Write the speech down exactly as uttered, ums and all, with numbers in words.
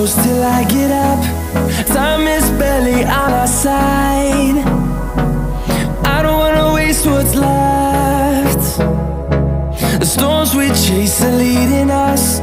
close till I get up. Time is barely on our side. I don't wanna waste what's left. The storms we chase are leading us.